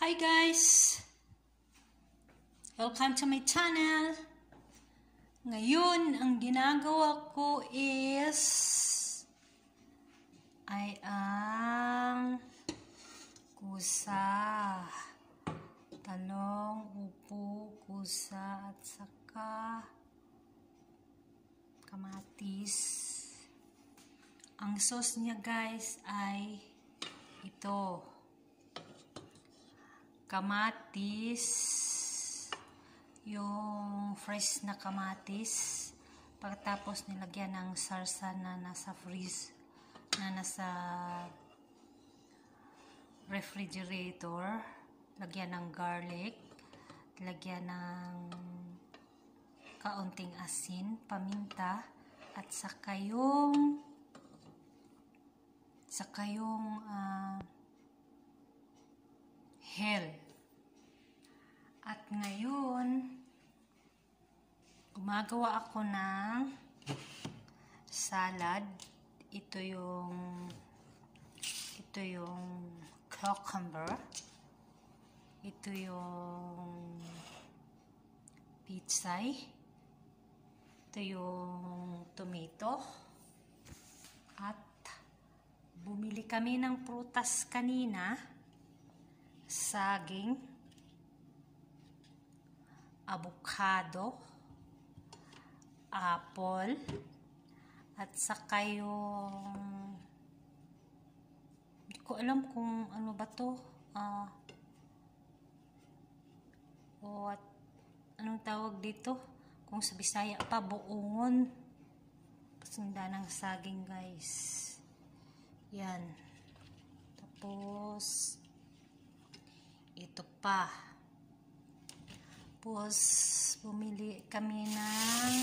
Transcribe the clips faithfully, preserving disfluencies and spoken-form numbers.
Hi guys! Welcome to my channel. Ngayon, ang ginagawa ko is ay ang kusa, talong, upo, kusa, at saka kamatis. Ang sauce niya guys ay ito. Kamatis, yung fresh na kamatis, pagkatapos nilagyan ng sarsa na nasa freeze, na nasa refrigerator, lagyan ng garlic, lagyan ng kaunting asin, paminta, at saka yung saka yung uh, hell. At ngayon, gumagawa ako ng salad. Ito yung ito yung cucumber. Ito yung pitsay. Ito yung tomato. At bumili kami ng prutas kanina. Saging, avocado, apple, at saka yung hindi ko alam kung ano ba to, uh, o at anong tawag dito, kung sa Bisaya pa, buongon. Pasinda ng saging guys. Yan. Tapos ito pa. Tapos, bumili kami ng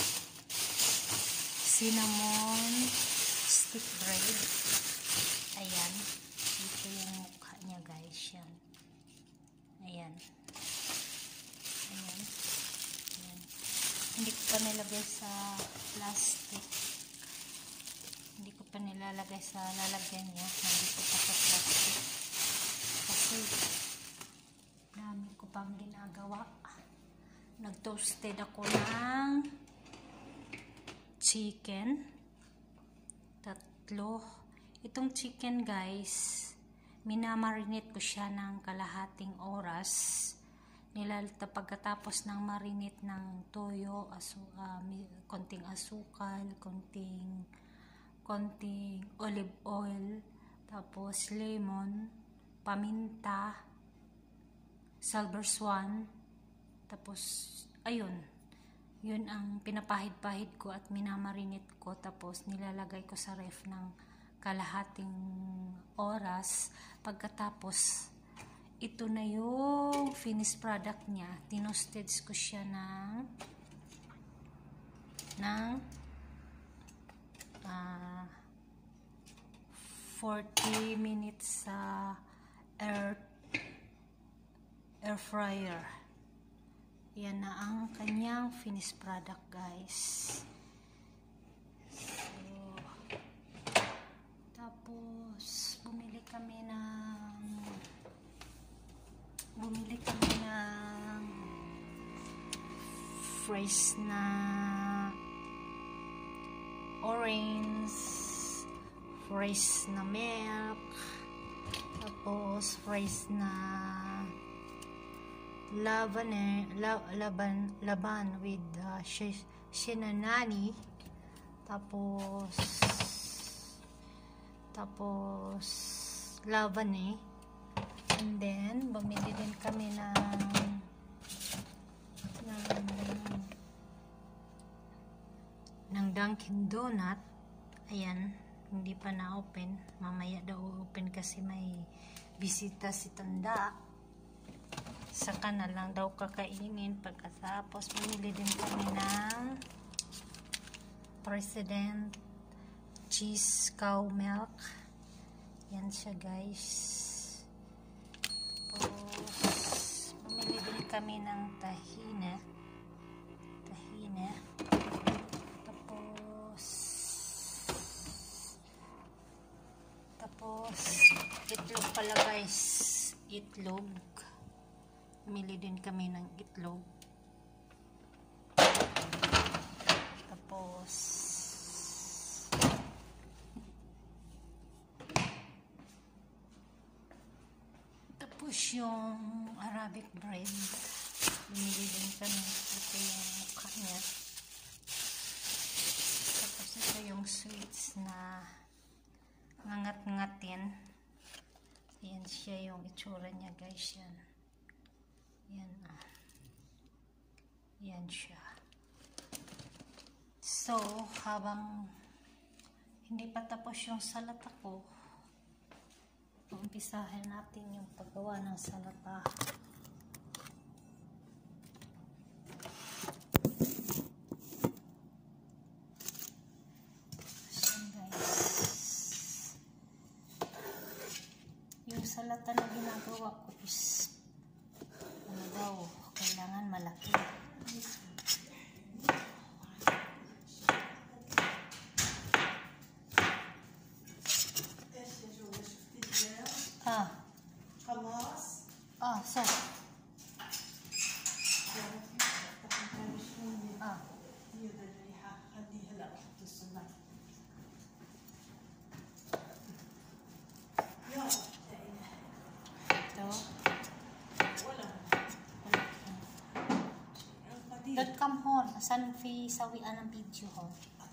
cinnamon stick bread. Ayan. Ito yung mukha niya guys. Yan. Ayan. Ayan. Ayan. Hindi ko pa nilagay sa plastic. Hindi ko pa nilalagay sa lalagyan niya. Nandito pa sa plastic. Kasi dami ko pang ginagawa. Nag-toasted ako ng chicken. Tatlo. Itong chicken guys, minamarinate ko siya ng kalahating oras. Nilalata pagkatapos ng marinate ng toyo, asu uh, konting asukal, konting konting olive oil, tapos lemon, paminta, silver swan, tapos ayun, yun ang pinapahid-pahid ko at minamarinate ko, tapos nilalagay ko sa ref ng kalahating oras. Pagkatapos ito na yung finished product niya. Tinosted ko siya ng ng uh, forty minutes sa air air fryer. Yan na ang kanyang finished product guys. So, tapos bumili kami ng bumili kami ng fresh na orange, fresh na milk, tapos fresh na laban eh, la, laban, laban with uh, shinanani, tapos tapos laban eh, and then bumili din kami ng ng, ng Dunkin Donut. Ayan, hindi pa na-open, mamaya daw open kasi may bisita si Tanda. Saka na lang daw kakainin. Pagkatapos bumili din kami ng President cheese cow milk. Yan siya guys. Tapos bumili din kami ng tahina. Tahina. Tapos tapos itlog pala guys. itlog. Bumili din kami ng itlog. Tapos tapos yung Arabic bread. Bumili din kami. Ito yung mukha niya. Tapos ito yung sweets na ngangat-ngatin. Yan siya yung itsura niya, guys. Yan. Yan. Ah. Yan siya. So, habang hindi pa tapos yung salata ko, umpisahin natin yung paggawa ng salata. Yung salata na ginagawa ko is ano daw, kailangan malaki. Ah. Ah, so. Ah. Dot com hon, asan fi sawian ng video hon?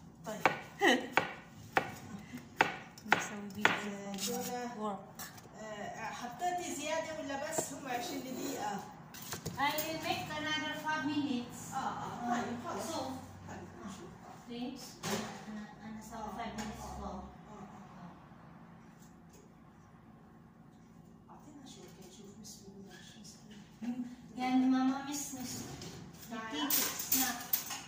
نسوي فيديو work. حطيتي زيادة ولا بس هم عشرين دقيقة؟ I make another five minutes. اه اه طيب خلص. So, please. أنا أنا سوي five minutes for. أعطينا شوي كي نشوف بسم الله شو نسوي. يعني ماما مس مس. دقيقة سناب.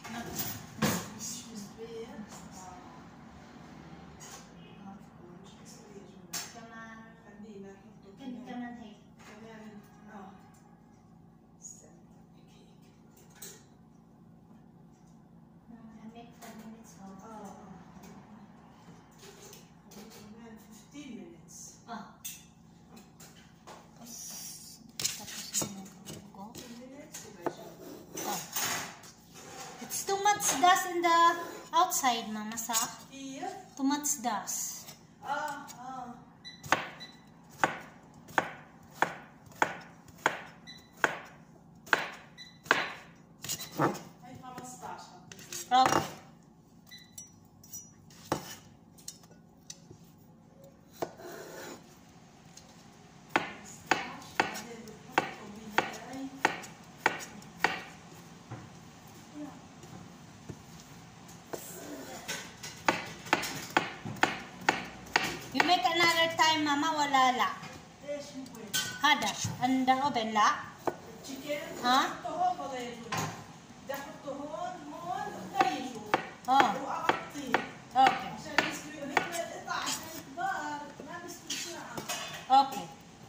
It's too much dust in the outside, Mama, sa? Yeah. Too much dust. Ah, ah. هاي خمستاشر. Okay. You make another time, Mama, wala la. ايش هو؟ هذا عند oven لا. التشيكن ها؟ حطه هون ولا يجوز؟ بدي احطه هون هون ولا يجوز؟ اه واغطيه اوكي عشان يستوي هيك القطع عشان كبار ما بيستوي بسرعة. اوكي.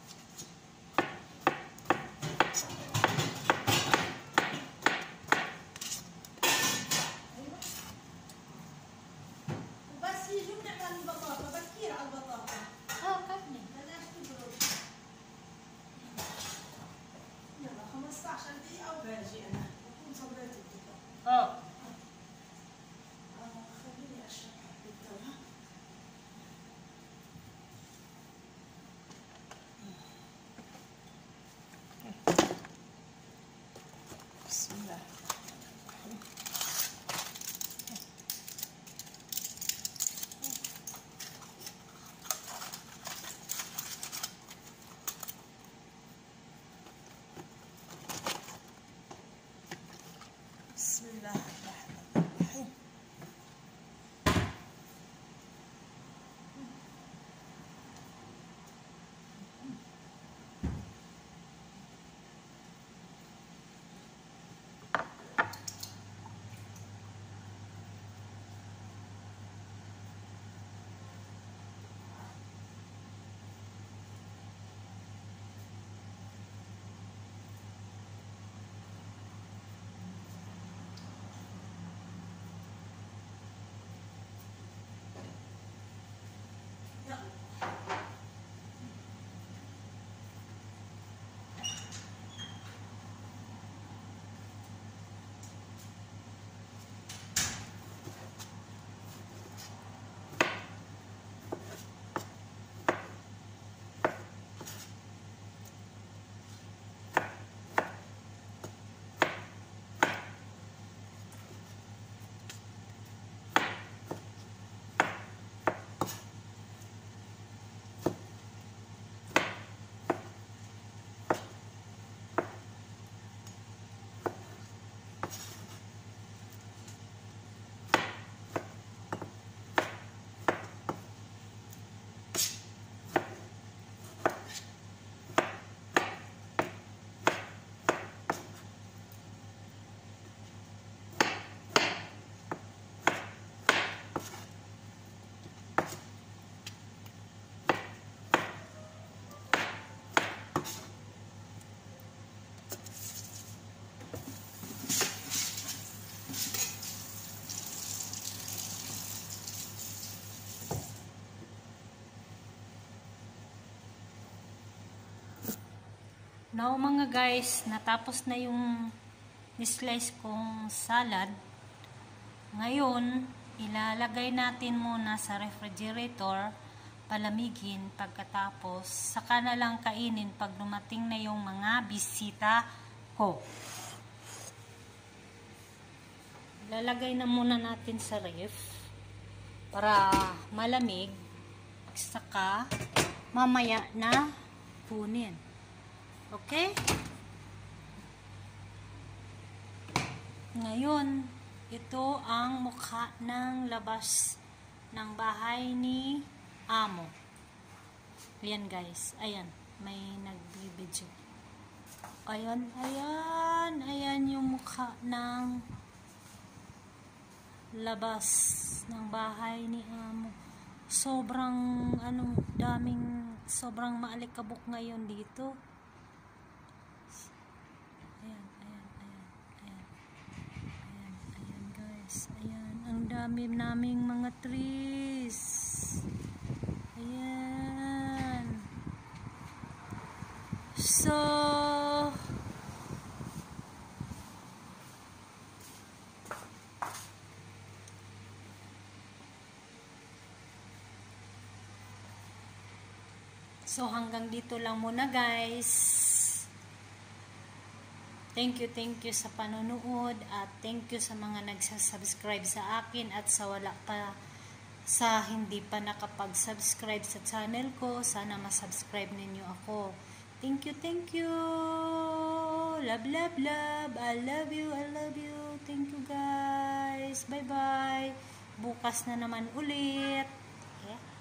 وبس يجوا بنعمل البطاطا بكير على البطاطا. اه كملي. بلاش تبرد. يلا خمستاشر دقيقة وباجي أنا بكون صليت الدكتور. اه آه خليني أشرب حبة تمر. بسم الله. بسم الله. Now mga guys, natapos na yung slice kong salad. Ngayon, ilalagay natin muna sa refrigerator, palamigin. Pagkatapos, saka na lang kainin pag dumating na yung mga bisita ko. Lalagay na muna natin sa ref para malamig, saka mamaya na kunin. Okay? Ngayon, ito ang mukha ng labas ng bahay ni Amo. Ayan guys, ayan, may nagbibidyo. Ayan, ayan, ayan yung mukha ng labas ng bahay ni Amo. Sobrang anong daming, sobrang maalikabok ngayon dito. Ayan, ayan, ayan, ayan. Ayan, ayan guys. Ayan, ang dami naming mga trees. Ayan. So, So, hanggang dito lang muna guys. Thank you, thank you sa panonood at thank you sa mga nagsasubscribe sa akin at sa wala pa, sa hindi pa nakapag-subscribe sa channel ko. Sana masubscribe ninyo ako. Thank you, thank you. Love, love, love. I love you, I love you. Thank you guys. Bye-bye. Bukas na naman ulit. Okay?